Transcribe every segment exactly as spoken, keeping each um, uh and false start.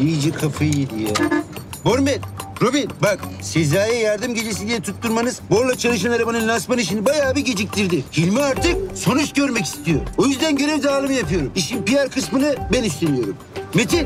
İyice kafayı yedi ya. Bormet, Robin bak Sezai'ye yardım gecesi diye tutturmanız Borla çalışan arabanın lansman işini bayağı bir geciktirdi. Hilmi artık sonuç görmek istiyor. O yüzden görev dağılımı yapıyorum. İşin P R kısmını ben üstleniyorum. Metin,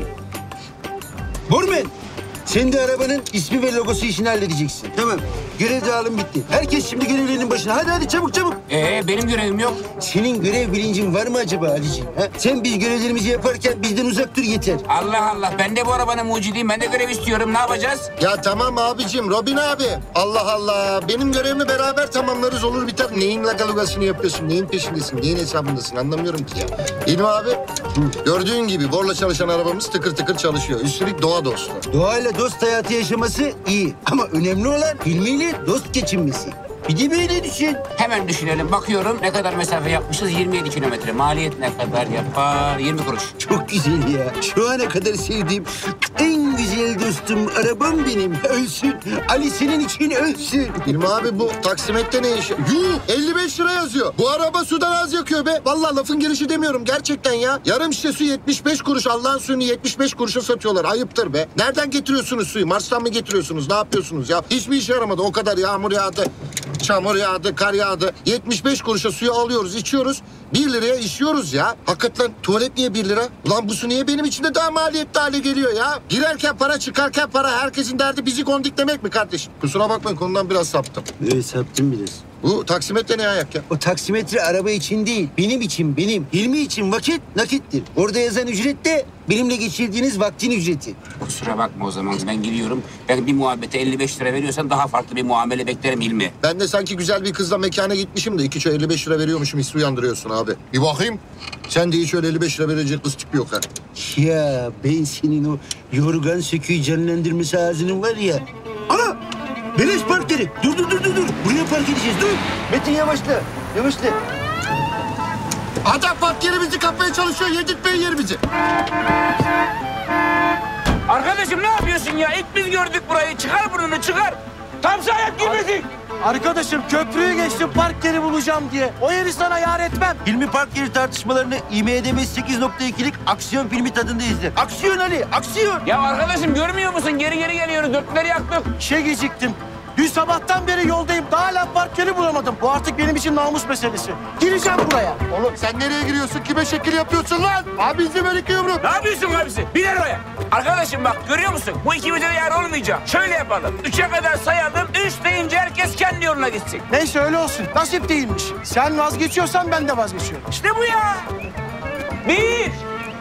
Bormet. Sen de arabanın ismi ve logosu işini halledeceksin. Tamam. Görev dağılım bitti. Herkes şimdi görevlerinin başına. Hadi hadi çabuk çabuk. Ee benim görevim yok. Senin görev bilincin var mı acaba Ali'ciğim? Ha? Sen biz görevlerimizi yaparken bizden uzak dur yeter. Allah Allah ben de bu arabanın mucidiyim. Ben de görev istiyorum. Ne yapacağız? Ya tamam abicim, Robin abi. Allah Allah. Benim görevimi beraber tamamlarız, olur biter. Neyin lagalugasını yapıyorsun? Neyin peşindesin? Neyin hesabındasın? Anlamıyorum ki ya. İlmi abi, gördüğün gibi Borla çalışan arabamız tıkır tıkır çalışıyor. Üstelik doğa dostu. Doğayla dost hayatı yaşaması iyi. Ama önemli olan ilmiyle dost geçinmesi. Bir de böyle düşün. Hemen düşünelim. Bakıyorum ne kadar mesafe yapmışız? yirmi yedi kilometre. Maliyet ne kadar yapar? yirmi kuruş. Çok güzel ya. Şu ana kadar sevdiğim en güzel dostum arabam benim. Ölsün. Ali senin için ölsün. İlmi abi bu taksimette ne işi? Yuh, elli beş lira yazıyor. Bu araba sudan az yakıyor be. Vallahi lafın gelişi demiyorum gerçekten ya. Yarım şişe su yetmiş beş kuruş. Allah'ın suyunu yetmiş beş kuruşa satıyorlar. Ayıptır be. Nereden getiriyorsunuz suyu? Mars'tan mı getiriyorsunuz? Ne yapıyorsunuz ya? Hiçbir işe yaramadı. O kadar yağmur yağdı. Çamur yağdı, kar yağdı. yetmiş beş kuruşa suyu alıyoruz, içiyoruz. bir liraya içiyoruz ya. Hakikaten tuvalet niye bir lira? Ulan bu su niye benim için de daha maliyetli hale geliyor ya? Girerken para, çıkarken para. Herkesin derdi bizi kondiklemek mi kardeşim? Kusura bakmayın, konudan biraz saptım. Evet saptım biraz. Bu taksimetre ne ayak ya? O taksimetre araba için değil, benim için, benim. Hilmi için vakit nakittir. Orada yazan ücret de benimle geçirdiğiniz vaktin ücreti. Kusura bakma o zaman ben gidiyorum. Ben bir muhabbete elli beş lira veriyorsan daha farklı bir muamele beklerim Hilmi. Ben de sanki güzel bir kızla mekana gitmişim de iki çay elli beş lira veriyormuşum, hissi uyandırıyorsun abi. Bir bakayım. Sen de hiç öyle elli beş lira verecek kız tipi yok ha. Ya ben senin o yorgan söküğü canlandırması ağzının var ya. Ana! Beleş park yeri. Dur dur dur dur dur. Buraya park edeceğiz. Dur. Metin yavaşla. Yavaşla. Adam park yerimizi kapmaya çalışıyor. Yedirtmeyin yerimizi. Arkadaşım ne yapıyorsun ya? İlk biz gördük burayı. Çıkar burnunu çıkar. Tam ayak girmedik. Arkadaşım köprüyü geçtim park yeri bulacağım diye. O yeri sana yar etmem. Hilmi park yeri tartışmalarını I M D B sekiz nokta ikilik aksiyon filmi tadında izle. Aksiyon Ali, aksiyon. Ya arkadaşım görmüyor musun? Geri geri geliyoruz. Dörtleri yaktık. İşe geciktim. Dün sabahtan beri yoldayım. Daha hala park yeri bulamadım. Bu artık benim için namus meselesi. Gireceğim buraya. Oğlum sen nereye giriyorsun? Kime şekil yapıyorsun lan? Abi izle böyle iki yumruk. Ne yapıyorsun abisi? Bir arabaya. Arkadaşım bak görüyor musun? Bu ikimize de yer olmayacak. Şöyle yapalım. Üçe kadar sayalım. Üç deyince herkes kendi yoluna gitsin. Neyse öyle olsun. Nasip değilmiş. Sen vazgeçiyorsan ben de vazgeçiyorum. İşte bu ya. Bir.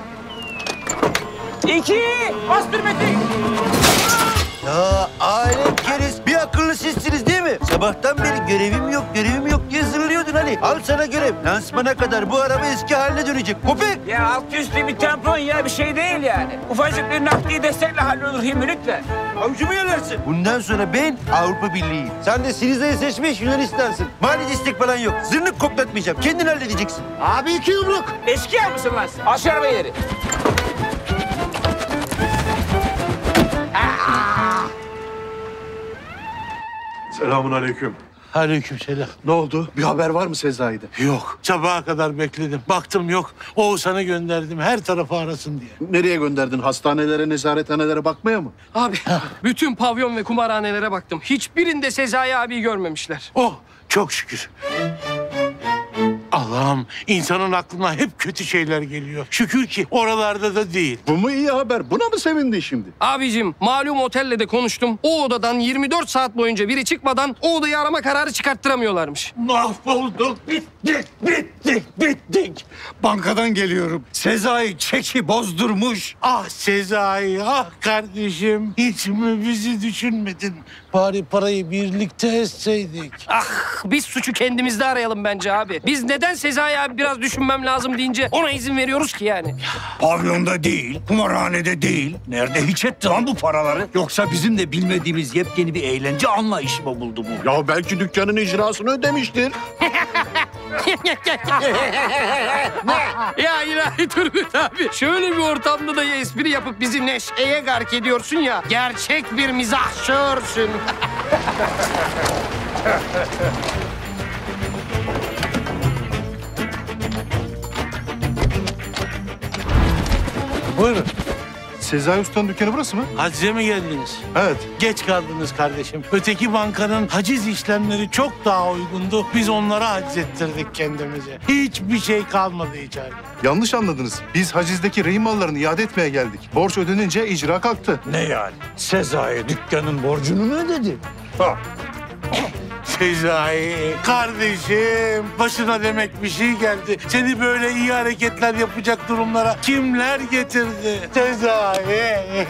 İki. Bastır Metin. Ya aile keriz. Bir akıllı sizsiniz değil mi? Sabahtan beri görevim yok, görevim yok diye zırlıyordun Ali. Al sana görev. Lansmana kadar bu araba eski haline dönecek. Köpek. Ya alt üstü bir tampon ya bir şey değil yani. Ufacık bir nakdi destekle hallolur Hilmi lütfen. Avucumu yalarsin. Bundan sonra ben Avrupa Birliği'yim. Sen de Siriza'yı seçmiş Yunanistan'sın. Mali destek falan yok. Zırnık koklatmayacağım. Kendin halledeceksin. Abi iki yumruk. Eşkıya mısın lan sen? Aç arabayı ileri. Selamun aleyküm. Aleykümselam. Ne oldu? Bir haber var mı Sezai'de? Yok. Sabaha kadar bekledim. Baktım yok. Oğuzhan'ı gönderdim her tarafı arasın diye. Nereye gönderdin? Hastanelere, nezarethanelere bakmaya mı? Abi bütün pavyon ve kumarhanelere baktım. Hiçbirinde Sezai abiyi görmemişler. Oh çok şükür. Allah'ım insanın aklına hep kötü şeyler geliyor. Şükür ki oralarda da değil. Bu mu iyi haber? Buna mı sevindin şimdi? Abicim malum otelle de konuştum. O odadan yirmi dört saat boyunca biri çıkmadan o odayı arama kararı çıkarttıramıyorlarmış. Mahvolduk. Bittik, bittik, bittik. Bankadan geliyorum. Sezai çeki bozdurmuş. Ah Sezai, ah kardeşim. Hiç mi bizi düşünmedin? Bari parayı birlikte etseydik. Ah biz suçu kendimizde arayalım bence abi. Biz neden Sezai abi biraz düşünmem lazım deyince ona izin veriyoruz ki yani? Pavyonda değil, kumarhanede değil. Nerede hiç etti lan bu paraları? Yoksa bizim de bilmediğimiz yepyeni bir eğlence anlayışı mı buldu bu? Ya belki dükkanın icrasını ödemiştir. Ya ilahi Turgut abi. Şöyle bir ortamda da espri yapıp bizi neşeye gark ediyorsun ya. Gerçek bir mizahşörsün. Buyurun. Sezai Usta'nın dükkanı burası mı? Hacize mi geldiniz? Evet. Geç kaldınız kardeşim. Öteki bankanın haciz işlemleri çok daha uygundu. Biz onlara haciz ettirdik kendimize. Hiçbir şey kalmadı içeride. Yanlış anladınız. Biz hacizdeki rehin mallarını iade etmeye geldik. Borç ödenince icra kalktı. Ne yani? Sezai dükkanın borcunu mu ödedi? Ha. Sezai, kardeşim, başına demek bir şey geldi. Seni böyle iyi hareketler yapacak durumlara kimler getirdi? Sezai.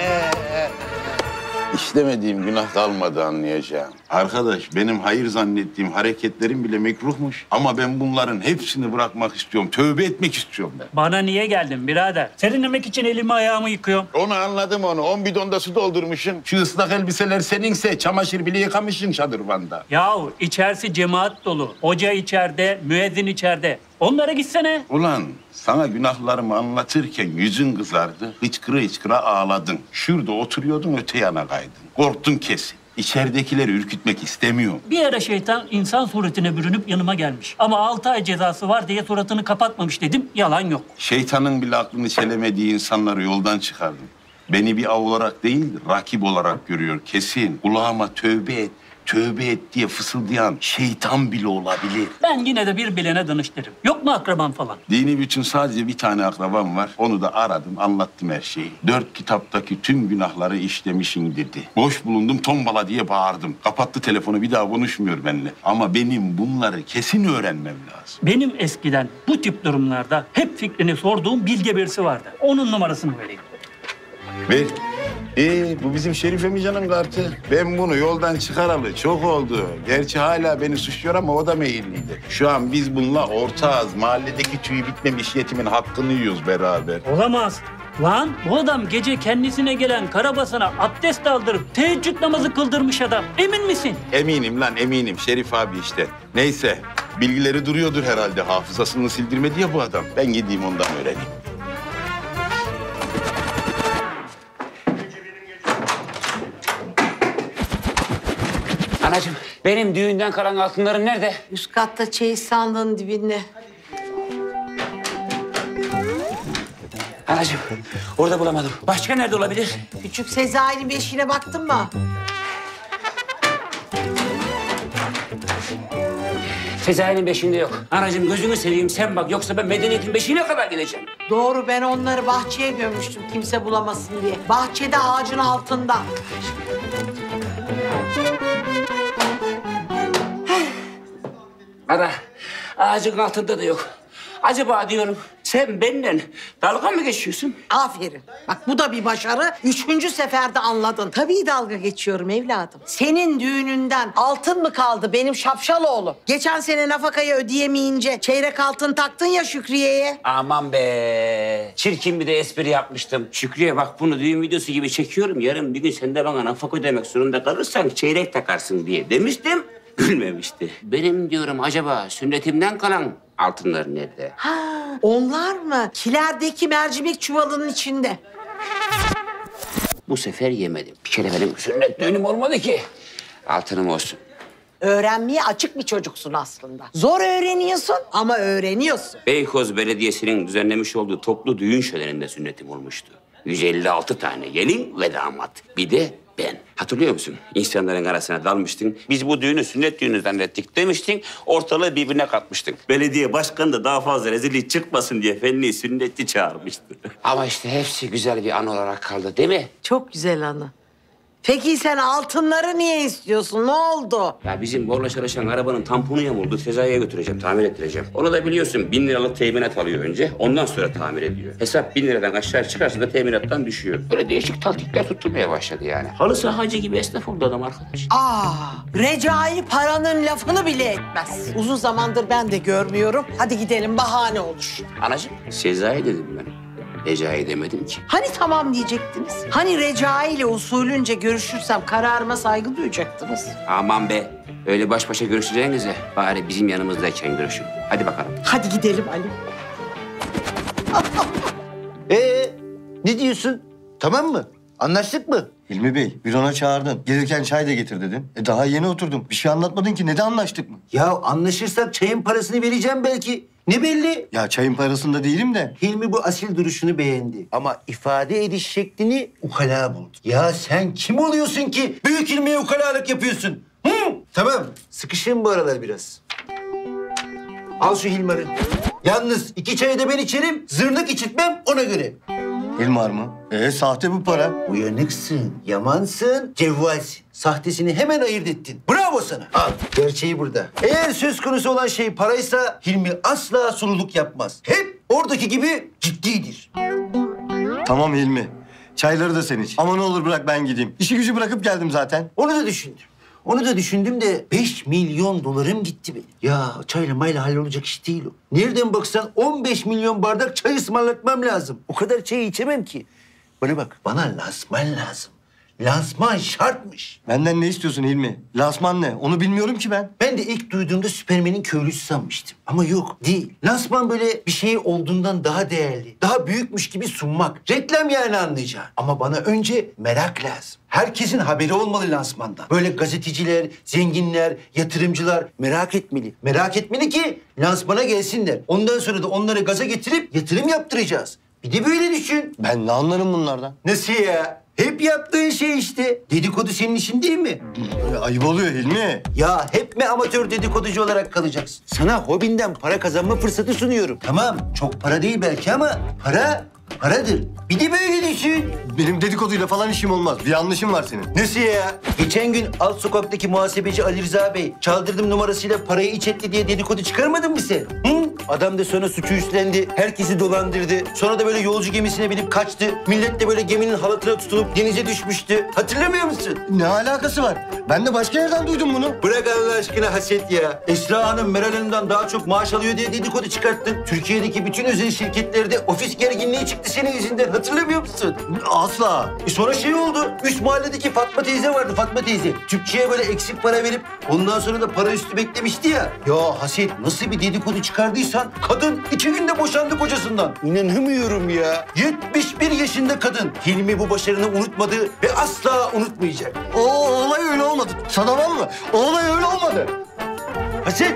İşlemediğim günah kalmadı anlayacağım. Arkadaş benim hayır zannettiğim hareketlerim bile mekruhmuş. Ama ben bunların hepsini bırakmak istiyorum. Tövbe etmek istiyorum ben. Bana niye geldin birader? Serinlemek için elimi ayağımı yıkıyorum. Onu anladım onu. On bidonda su doldurmuşsun. Şu ıslak elbiseler seninse çamaşır bile yıkamışsın şadırvanda. Yahu içerisi cemaat dolu. Hoca içeride, müezzin içeride. Onlara gitsene. Ulan sana günahlarımı anlatırken yüzün kızardı. Hıçkıra hıçkıra ağladın. Şurada oturuyordun öte yana kaydın. Korktun kesin. İçeridekileri ürkütmek istemiyorum. Bir ara şeytan insan suretine bürünüp yanıma gelmiş. Ama altı ay cezası var diye suratını kapatmamış dedim. Yalan yok. Şeytanın bile aklını çelemediği insanları yoldan çıkardım. Beni bir av olarak değil, rakip olarak görüyor kesin. Kulağıma tövbe et, tövbe et diye fısıldayan şeytan bile olabilir. Ben yine de bir bilene danıştırırım. Yok mu akraban falan? Dini bütün sadece bir tane akrabam var. Onu da aradım, anlattım her şeyi. Dört kitaptaki tüm günahları işlemişin dedi. Boş bulundum, tombala diye bağırdım. Kapattı telefonu, bir daha konuşmuyor benimle. Ama benim bunları kesin öğrenmem lazım. Benim eskiden bu tip durumlarda hep fikrini sorduğum bilge birisi vardı. Onun numarasını vereyim. Ver. Ee, bu bizim Şerif Emican'ın kartı. Ben bunu yoldan çıkaralı çok oldu. Gerçi hala beni suçluyor ama o da meyilliydi. Şu an biz bununla ortağız. Mahalledeki tüyü bitmemiş yetimin hakkını yiyoruz beraber. Olamaz. Lan bu adam gece kendisine gelen karabasan'a abdest aldırıp teheccüd namazı kıldırmış adam. Emin misin? Eminim lan eminim. Şerif abi işte. Neyse. Bilgileri duruyordur herhalde. Hafızasını sildirmedi ya bu adam. Ben gideyim ondan öğreneyim. Anacığım benim düğünden kalan altınlarım nerede? Üst katta çeyiz sandığın dibinde. Anacığım orada bulamadım. Başka nerede olabilir? Küçük Sezai'nin beşiğine baktın mı? Sezai'nin beşiğinde yok. Anacığım gözünü seveyim sen bak. Yoksa ben medeniyetin beşiğine kadar gideceğim. Doğru, ben onları bahçeye gömmüştüm kimse bulamasın diye. Bahçede ağacın altında. Ana ağacın altında da yok. Acaba diyorum sen benimle dalga mı geçiyorsun? Aferin. Bak bu da bir başarı. Üçüncü seferde anladın. Tabii dalga geçiyorum evladım. Senin düğününden altın mı kaldı benim şapşal oğlum? Geçen sene nafakayı ödeyemeyince çeyrek altın taktın ya Şükriye'ye. Aman be. Çirkin bir de espri yapmıştım. Şükrü'ye bak bunu düğün videosu gibi çekiyorum. Yarın bir gün sen de bana nafaka ödemek zorunda kalırsan çeyrek takarsın diye demiştim. Gülmemişti. Benim diyorum acaba sünnetimden kalan altınlar nerede? Ha, onlar mı? Kilerdeki mercimek çuvalının içinde. Bu sefer yemedim. Bir kere benim sünnet düğünüm olmadı ki. Altınım olsun. Öğrenmeye açık bir çocuksun aslında. Zor öğreniyorsun ama öğreniyorsun. Beykoz Belediyesi'nin düzenlemiş olduğu toplu düğün şöleninde sünnetim olmuştu. yüz elli altı tane gelin ve damat. Bir de ben. Hatırlıyor musun? İnsanların arasına dalmıştın. Biz bu düğünü sünnet düğünü zannettik demiştin. Ortalığı birbirine katmıştın. Belediye başkanı da daha fazla rezillik çıkmasın diye fenli sünnetçi çağırmıştı. Ama işte hepsi güzel bir an olarak kaldı değil mi? Çok güzel anı. Peki sen altınları niye istiyorsun? Ne oldu? Ya bizim borla çalışan arabanın tamponu yamuldu. Sezai'ye götüreceğim, tamir ettireceğim. Onu da biliyorsun bin liralık teminat alıyor önce. Ondan sonra tamir ediyor. Hesap bin liradan aşağı çıkarsa da teminattan düşüyor. Böyle değişik taktikler tutturmaya başladı yani. Halı sahacı gibi esnaf oldu adam arkadaş. Aa, Recai paranın lafını bile etmez. Uzun zamandır ben de görmüyorum. Hadi gidelim, bahane olur. Anacığım, Sezai dedim ben. Recai demedim ki. Hani tamam diyecektiniz? Hani Recai ile usulünce görüşürsem kararıma saygı duyacaktınız? Aman be. Öyle baş başa görüşeceğinize bari bizim yanımızdayken görüşün. Hadi bakalım. Hadi gidelim Ali. Ee, ne diyorsun? Tamam mı? Anlaştık mı? Hilmi Bey, bürona çağırdın. Gelirken çay da getir dedin. E daha yeni oturdum. Bir şey anlatmadın ki. Neden anlaştık mı? Ya anlaşırsak çayın parasını vereceğim belki. Ne belli? Ya çayın parasında değilim de. Hilmi bu asil duruşunu beğendi. Ama ifade ediş şeklini ukala buldu. Ya sen kim oluyorsun ki büyük Hilmi'ye ukalalık yapıyorsun? Hı? Tamam, sıkışın bu aralar biraz. Al şu Hilmar'ı. Yalnız iki çayı da ben içerim, zırnık içirtmem ona göre. Hilmar mı? Ee sahte bu para. Uyanıksın, yamansın, cevvalsin. Sahtesini hemen ayırt ettin. Bravo sana. Al, gerçeği burada. Eğer söz konusu olan şey paraysa Hilmi asla sululuk yapmaz. Hep oradaki gibi ciddidir. Tamam Hilmi. Çayları da sen iç. Ama ne olur bırak ben gideyim. İşi gücü bırakıp geldim zaten. Onu da düşündüm. Onu da düşündüm de beş milyon dolarım gitti benim. Ya çayla mayla hallolacak iş değil o. Nereden baksan on beş milyon bardak çay ısmarlatmam lazım. O kadar çayı içemem ki. Bana bak, bana lansman lazım. Lansman şartmış. Benden ne istiyorsun Hilmi? Lansman ne? Onu bilmiyorum ki ben. Ben de ilk duyduğumda Süpermen'in köylüsü sanmıştım. Ama yok, değil. Lansman böyle bir şey olduğundan daha değerli, daha büyükmüş gibi sunmak. Reklam yani anlayacağın. Ama bana önce merak lazım. Herkesin haberi olmalı lansmandan. Böyle gazeteciler, zenginler, yatırımcılar merak etmeli. Merak etmeli ki lansmana gelsinler. Ondan sonra da onları gaza getirip yatırım yaptıracağız. Bir de böyle düşün. Ben ne anlarım bunlardan? Nasıl ya? Hep yaptığın şey işte. Dedikodu senin işin değil mi? Ya, ayıp oluyor Hilmi. Ya hep mi amatör dedikoducu olarak kalacaksın? Sana hobinden para kazanma fırsatı sunuyorum. Tamam, çok para değil belki ama para paradır. Bir de böyle düşün. Benim dedikoduyla falan işim olmaz. Bir yanlışım var senin. Nasıl ya? Geçen gün alt sokaktaki muhasebeci Ali Rıza Bey çaldırdım numarasıyla parayı iç etti diye dedikodu çıkarmadın mı sen? Hı? Adam da sonra suçu üstlendi. Herkesi dolandırdı. Sonra da böyle yolcu gemisine binip kaçtı. Millet de böyle geminin halatına tutulup denize düşmüştü. Hatırlamıyor musun? Ne alakası var? Ben de başka yerden duydum bunu. Bırak Allah aşkına haset ya. Esra Hanım Meral Hanım'dan daha çok maaş alıyor diye dedikodu çıkarttın. Türkiye'deki bütün özel şirketlerde ofis gerginliği çıktı senin yüzünden. Hatırlamıyor musun? Asla. E sonra şey oldu. Üst mahalledeki Fatma teyze vardı, Fatma teyze. Tüpçüye böyle eksik para verip ondan sonra da para üstü beklemişti ya. Ya haset, nasıl bir dedikodu çıkardıysan kadın iki günde boşandı kocasından. İnanamıyorum ya. yetmiş bir yaşında kadın. Hilmi bu başarını unutmadı ve asla unutmayacak. O olay öyle olmadı. Sana var mı? O olay öyle olmadı. Haset!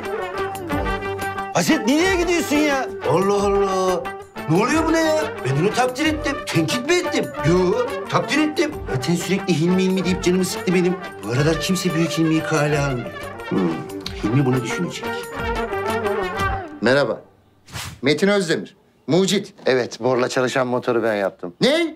Haset nereye gidiyorsun ya? Allah Allah! Ne oluyor buna ya? Ben onu takdir ettim. Tenkit mi ettim? Yo, takdir ettim. Zaten sürekli Hilmi Hilmi deyip canımı sıktı benim. Bu aralar kimse büyük Hilmi'yi kale almıyor. Hmm, Hilmi bunu düşünecek. Merhaba. Metin Özdemir. Mucit. Evet, borla çalışan motoru ben yaptım. Ne?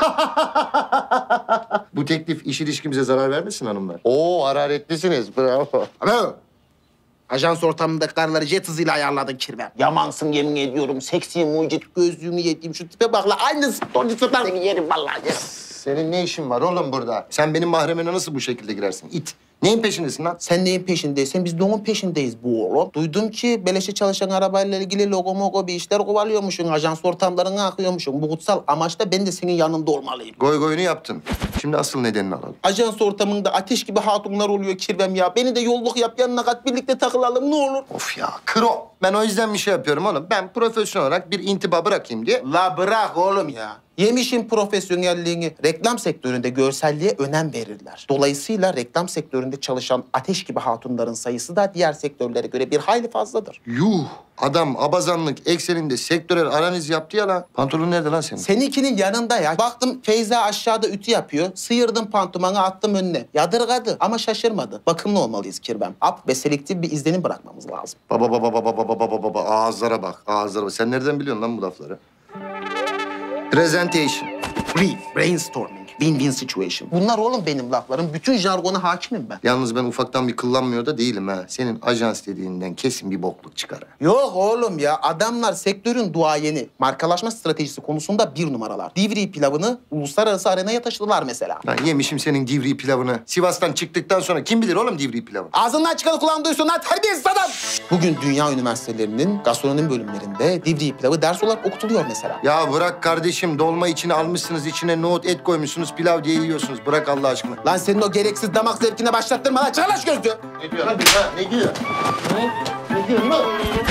Bu teklif iş ilişkimize zarar vermesin hanımlar. Oo, hararetlisiniz. Bravo. Bravo. Ajans ortamında karıları jet hızıyla ayarladın kirvem. Yamansın yemin ediyorum. Seksi mucit gözlüğümü yediğim şu tipe bak la. Aynı stoncusından seni yerim vallahi. Senin ne işin var oğlum burada? Sen benim mahremime nasıl bu şekilde girersin? İt. Neyin peşindesin lan? Sen neyin peşindeysen biz de onun peşindeyiz bu oğlum. Duydum ki beleşe çalışan arabayla ilgili logo mogo bir işler kovalıyormuşsun. Ajans ortamlarına akıyormuşsun. Bu kutsal amaçla ben de senin yanında olmalıyım. Goy goyunu yaptın. Şimdi asıl nedenini alalım. Ajans ortamında ateş gibi hatunlar oluyor kirvem ya. Beni de yolluk yap yanına kat birlikte takılalım ne olur. Of ya kro. Ben o yüzden bir şey yapıyorum oğlum. Ben profesyonel olarak bir intiba bırakayım diye. La bırak oğlum ya. Yemişin profesyonelliğini. Reklam sektöründe görselliğe önem verirler. Dolayısıyla reklam sektöründe çalışan ateş gibi hatunların sayısı da diğer sektörlere göre bir hayli fazladır. Yuh. Adam abazanlık ekseninde sektörel analiz yaptı ya lan. Pantolon nerede lan senin? Seninkinin yanında ya. Baktım Feyza aşağıda ütü yapıyor. Sıyırdım pantumanı attım önüne. Yadırgadı ama şaşırmadı. Bakımlı olmalıyız kirvem. Ap ve selektif bir izlenim bırakmamız lazım. Baba baba baba baba baba baba ağızlara bak. Ağızlara bak. Sen nereden biliyorsun lan bu lafları? Presentation. Brief, brainstorming, win-win situation. Bunlar oğlum benim laflarım. Bütün jargona hakimim ben. Yalnız ben ufaktan bir kıllanmıyor da değilim ha. Senin ajans dediğinden kesin bir bokluk çıkar ha. Yok oğlum ya. Adamlar sektörün duayeni. Markalaşma stratejisi konusunda bir numaralar. Divri pilavını uluslararası arenaya taşıdılar mesela. Lan yemişim senin divri pilavını. Sivas'tan çıktıktan sonra kim bilir oğlum divri pilavı? Ağzından çıkanı kulağın duysun lan terbiyesiz adam. Bugün dünya üniversitelerinin gastronomi bölümlerinde divri pilavı ders olarak okutuluyor mesela. Ya bırak kardeşim, dolma içine almışsınız, içine nohut, et koymuşsunuz, pilav diye yiyorsunuz. Bırak Allah aşkına. Lan senin o gereksiz damak zevkine başlattırma lan. Çıkar lan şu gözlüğü. Ne diyor lan? Ha, ne diyor? Ne? Ne diyor lan?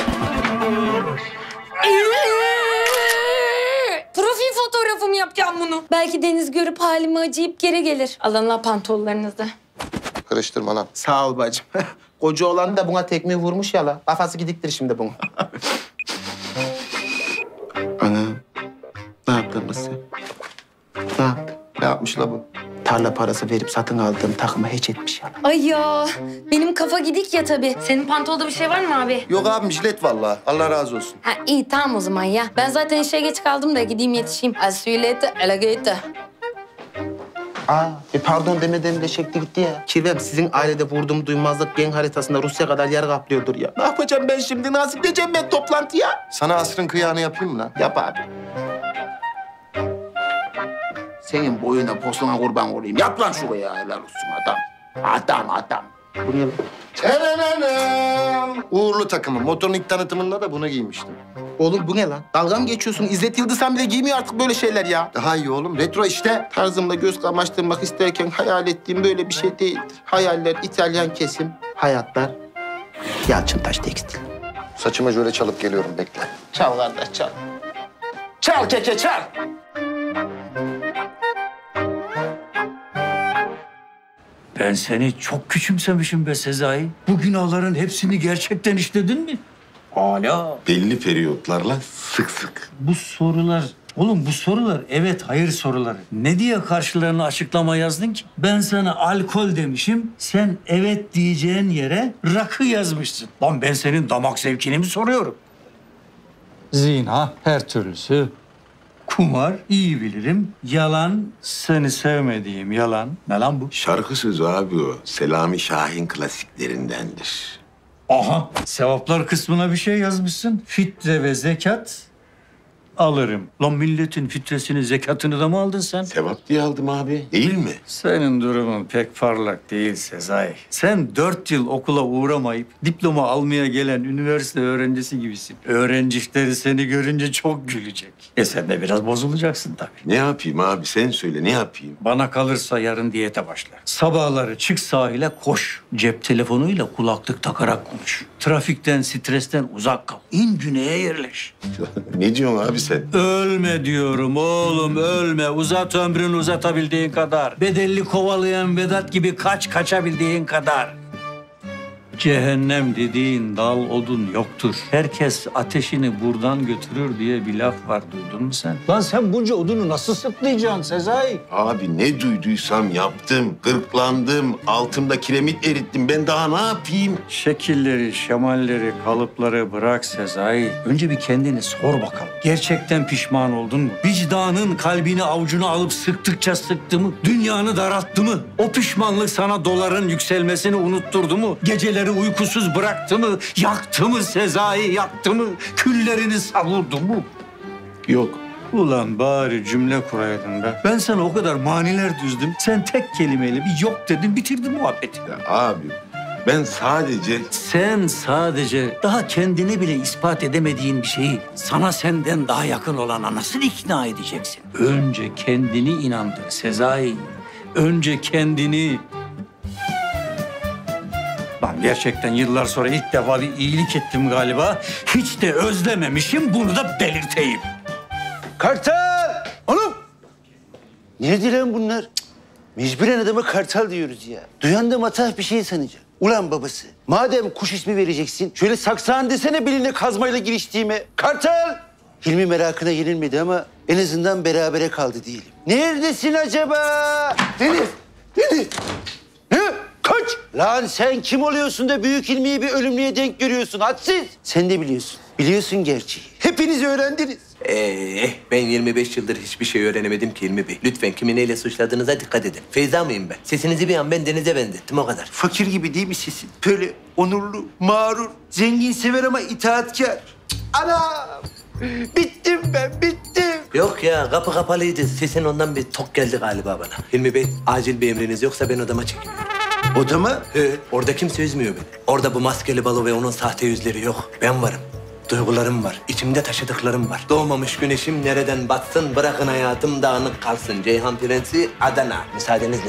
Profil fotoğrafımı yapacağım bunu. Belki Deniz görüp halimi acıyıp geri gelir. Alın la pantollarınızı. Karıştırma lan. Sağ ol bacım. Koca olan da buna tekme vurmuş ya la. Kafası gidiktir şimdi bunun. yaptın kız sen? Ne yaptın? Ne yapmış la bu? Tarla parası verip satın aldığım takımı hiç etmiş ya. Ay ya benim kafa gidik ya tabii. Senin pantolda bir şey var mı abi? Yok abim jilet vallahi. Allah razı olsun. Ha iyi tamam o zaman ya. Ben zaten işe geç kaldım da gideyim yetişeyim. Asilete alligator. Aa, e pardon demeden bile çekti gitti ya. Kirvem sizin ailede vurduğum duymazlık gen haritasında Rusya kadar yer kaplıyordur ya. Ne yapacağım ben şimdi? Nasıl gideceğim ben toplantıya? Sana asrın kıyağını yapayım mı lan? Yap abi. Senin boyuna posuna kurban olayım. Yap lan şuraya helal olsun adam. Adam adam. Bu ne lan? Terenenem. Uğurlu takımı. Motorun ilk tanıtımında da bunu giymiştim. Oğlum bu ne lan? Dalga mı geçiyorsun? İzzet Yıldızhan bile giymiyor artık böyle şeyler ya. Daha iyi oğlum. Retro işte. Tarzımla göz kamaştırmak isterken hayal ettiğim böyle bir şey değildir. Hayaller İtalyan kesim, hayatlar Yalçıntaş Tekstil. Saçıma şöyle çalıp geliyorum bekle. Çal kardeş çal. Çal keke çal. Ben seni çok küçümsemişim be Sezai. Bu günahların hepsini gerçekten işledin mi? Hala. Belli periyotlarla sık sık. Bu sorular, oğlum bu sorular evet hayır soruları. Ne diye karşılarına açıklama yazdın ki? Ben sana alkol demişim, sen evet diyeceğin yere rakı yazmışsın. Lan ben senin damak zevkini mi soruyorum? Zina her türlüsü. Kumar iyi bilirim. Yalan seni sevmediğim yalan. Ne lan bu? Şarkı sözü abi o. Selami Şahin klasiklerindendir. Aha sevaplar kısmına bir şey yazmışsın. Fitre ve zekat alırım. Lan milletin fitresini zekatını da mı aldın sen? Sevap diye aldım abi. Değil mi? Senin durumun pek parlak değil Sezai. Sen dört yıl okula uğramayıp diploma almaya gelen üniversite öğrencisi gibisin. Öğrencileri seni görünce çok gülecek. E sen de biraz bozulacaksın tabii. Ne yapayım abi sen söyle ne yapayım? Bana kalırsa yarın diyete başla. Sabahları çık sahile koş. Cep telefonuyla kulaklık takarak konuş. Trafikten, stresten uzak kal. İn güneye yerleş. Ne diyorsun abi sen? Ölme diyorum oğlum ölme. Uzat ömrünü uzatabildiğin kadar. Bedelli kovalayan Vedat gibi kaç kaçabildiğin kadar. Cehennem dediğin dal odun yoktur. Herkes ateşini buradan götürür diye bir laf var duydun mu sen? Lan sen bunca odunu nasıl sırtlayacaksın Sezai? Abi ne duyduysam yaptım. Gırklandım. Altımda kiremit erittim. Ben daha ne yapayım? Şekilleri, şemalleri, kalıpları bırak Sezai. Önce bir kendini sor bakalım. Gerçekten pişman oldun mu? Vicdanın kalbini avucuna alıp sıktıkça sıktı mı? Dünyanı daralttı mı? O pişmanlık sana doların yükselmesini unutturdu mu? Geceleri uykusuz bıraktı mı? Yaktı mı Sezai? Yaktı mı? Küllerini savurdu mu? Yok. Ulan bari cümle kuraydın be. Ben sana o kadar maniler düzdüm. Sen tek kelimeyle bir yok dedin, bitirdin muhabbeti. Ya abi ben sadece... Sen sadece daha kendine bile ispat edemediğin bir şeyi sana senden daha yakın olana nasıl ikna edeceksin? Önce kendini inandır Sezai. Önce kendini... Ben gerçekten yıllar sonra ilk defa bir iyilik ettim galiba. Hiç de özlememişim, bunu da belirteyim. Kartal! Oğlum! Nerede lan bunlar? Cık, mecburen adama kartal diyoruz ya. Duyan da matah bir şey sanacak. Ulan babası, madem kuş ismi vereceksin, şöyle saksağın desene beline kazmayla giriştiğime. Kartal! Hilmi merakına yenilmedi ama en azından berabere kaldı diyelim. Neredesin acaba? Deniz! Deniz! Ne? Kaç! Lan sen kim oluyorsun da Büyük Hilmi'yi bir ölümlüye denk görüyorsun hadsiz? Sen de biliyorsun. Biliyorsun gerçeği. Hepiniz öğrendiniz. Ee, ben yirmi beş yıldır hiçbir şey öğrenemedim ki Hilmi Bey. Lütfen kimi neyle suçladığınıza dikkat edin. Feyza mıyım ben? Sesinizi bir an ben Deniz'e benzettim o kadar. Fakir gibi değil mi sesin? Böyle onurlu, mağrur, zengin sever ama itaatkar. Cık, anam! Bittim ben, bittim. Yok ya kapı kapalıydı. Sesin ondan bir tok geldi galiba bana. Hilmi Bey acil bir emriniz yoksa ben odama çekiliyorum. Odama? He, orada kimse üzmüyor beni. Orada bu maskeli balo ve onun sahte yüzleri yok. Ben varım. Duygularım var. İçimde taşıdıklarım var. Doğmamış güneşim nereden batsın, bırakın hayatım dağınık kalsın. Ceyhan Prensi Adana. Müsaadenizle.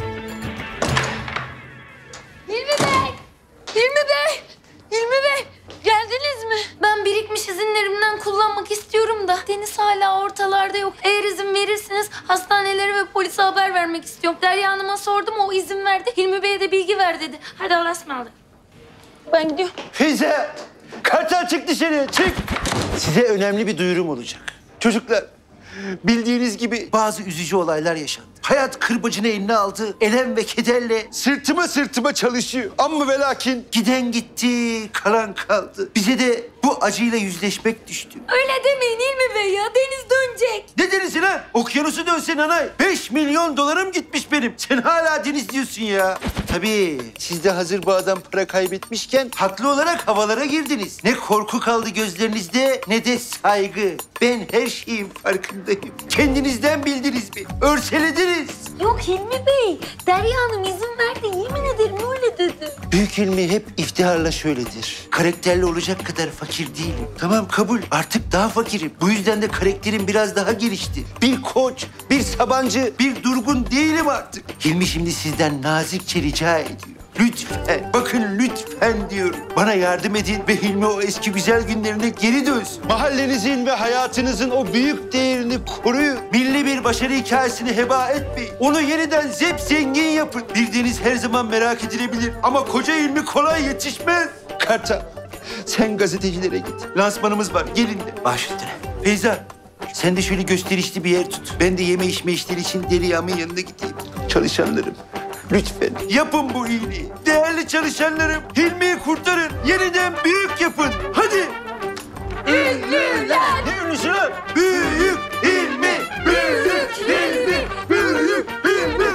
Hilmi Bey! Hilmi Bey! Hilmi Bey! Geldiniz mi? Ben birikmiş izinlerimden kullanmak istiyorum da Deniz hala ortalarda yok. Eğer izin verirseniz hastanelere ve polise haber vermek istiyorum. Derya Hanım'a sordum, o izin verdi. Hilmi Bey'e de bilgi ver dedi. Hadi Allah'a ısmarladık. Ben gidiyorum. Feyza! Kartal çık dışarı, çık! Size önemli bir duyurum olacak. Çocuklar, Bildiğiniz gibi bazı üzücü olaylar yaşandı. Hayat kırbacını eline aldı. Elem ve kederle sırtıma sırtıma çalışıyor. Amma ve lakin giden gitti, kalan kaldı. Bize de bu acıyla yüzleşmek düştü. Öyle demeyin İlmi Bey ya. Deniz dönecek. Ne denizi lan? Okyanusu dönsen anay. Beş milyon dolarım gitmiş benim. Sen hala deniz diyorsun ya. Tabii siz de hazır bu adam para kaybetmişken haklı olarak havalara girdiniz. Ne korku kaldı gözlerinizde ne de saygı. Ben her şeyin farkındayım. Kendinizden bildiniz mi? Örselediniz. Yok Hilmi Bey. Derya Hanım izin verdi. Yemin ederim öyle dedi. Büyük ilmi hep iftiharla şöyledir. Karakterli olacak kadar fakir değilim. Tamam kabul. Artık daha fakirim. Bu yüzden de karakterim biraz daha gelişti. Bir koç, bir Sabancı, bir Durgun değilim artık. Hilmi şimdi sizden nazikçe rica ediyor. Lütfen, bakın lütfen diyorum. Bana yardım edin ve Hilmi o eski güzel günlerine geri dönsün. Mahallenizin ve hayatınızın o büyük değerini koruyun. Milli bir başarı hikayesini heba etmeyin. Onu yeniden zep zengin yapın. Bildiğiniz her zaman merak edilebilir. Ama koca Hilmi kolay yetişmez. Kartal, sen gazetecilere git. Lansmanımız var, gelin de. Baş üstüne. Feyza, sen de şöyle gösterişli bir yer tut. Ben de yeme içme işleri için Derya'mın yanına gideyim. Çalışanlarım, lütfen yapın bu iyiliği. Değerli çalışanlarım, Hilmi'yi kurtarın. Yeniden büyük yapın. Hadi. Ünlüler. Ne ünlüsü lan? Büyük Hilmi, büyük Hilmi, büyük Hilmi.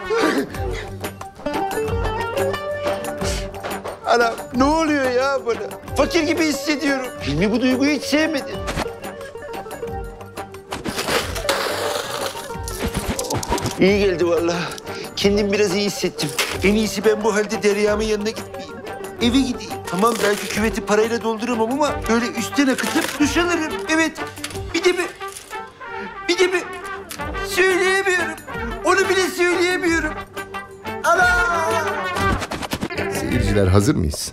Anam ne oluyor ya bana? Fakir gibi hissediyorum. Hilmi bu duyguyu hiç sevmedi. Oh, iyi geldi vallahi. Kendim biraz iyi hissettim. En iyisi ben bu halde Derya'mın yanına gitmeyeyim. Eve gideyim. Tamam belki küveti parayla dolduramam ama böyle üstten akıtıp duş alırım. Evet. Bir de mi? Bir de mi? Söyleyemiyorum. Onu bile söyleyemiyorum. Ana! Seyirciler hazır mıyız?